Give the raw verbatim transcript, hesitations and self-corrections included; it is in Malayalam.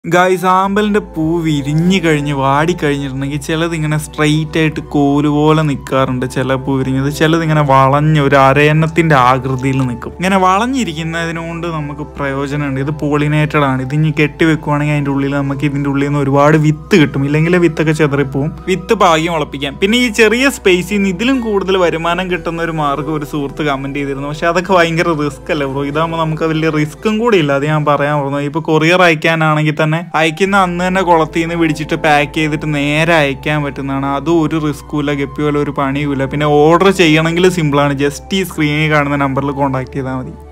ഗായ്സ്, ആമ്പലിൻ്റെ പൂ വിരിഞ്ഞ് കഴിഞ്ഞ് വാടിക്കഴിഞ്ഞിട്ടുണ്ടെങ്കിൽ ചിലതിങ്ങനെ സ്ട്രെയിറ്റ് ആയിട്ട് കോല് പോലെ നിൽക്കാറുണ്ട്. ചില പൂ വിരിഞ്ഞത് ചിലതിങ്ങനെ വളഞ്ഞ് ഒരു അരയന്നത്തിൻ്റെ ആകൃതിയിൽ നിൽക്കും. ഇങ്ങനെ വളഞ്ഞിരിക്കുന്നതിനുകൊണ്ട് നമുക്ക് പ്രയോജനമുണ്ട്. ഇത് പോളിനേറ്റഡ് ആണ്. ഇത് ഇനി കെട്ടി വെക്കുവാണെങ്കിൽ അതിൻ്റെ ഉള്ളിൽ നമുക്ക് ഇതിൻ്റെ ഉള്ളിൽ നിന്ന് ഒരുപാട് വിത്ത് കിട്ടും. ഇല്ലെങ്കിൽ വിത്തൊക്കെ ചെതറിപ്പോവും. വിത്ത് പാകി മുളപ്പിക്കാം. പിന്നെ ഈ ചെറിയ സ്പേസിൽ നിന്ന് ഇതിലും കൂടുതൽ വരുമാനം കിട്ടുന്ന ഒരു മാർഗ്ഗം ഒരു സുഹൃത്ത് കമൻറ്റ് ചെയ്തിരുന്നു. പക്ഷെ അതൊക്കെ ഭയങ്കര റിസ്ക് അല്ലേ ബ്രോ? ഇതാകുമ്പോൾ നമുക്ക് വലിയ റിസ്ക്കും കൂടി ഇല്ല. അത് ഞാൻ പറയാൻ പറഞ്ഞു. ഇപ്പോൾ കൊറിയർ അയക്കാനാണെങ്കിൽ തന്നെ അയക്കുന്ന അന്ന് തന്നെ കുളത്തിൽ നിന്ന് പിടിച്ചിട്ട് പാക്ക് ചെയ്തിട്ട് നേരെ അയക്കാൻ പറ്റുന്നതാണ്. അതും ഒരു റിസ്ക്കുമില്ല, ഗപ്പിയോ ഒരു പണിയുമില്ല. പിന്നെ ഓർഡർ ചെയ്യണമെങ്കിൽ സിമ്പിളാണ്. ജസ്റ്റ് ഈ സ്ക്രീനിൽ കാണുന്ന നമ്പറിൽ കോൺടാക്ട് ചെയ്താൽ മതി.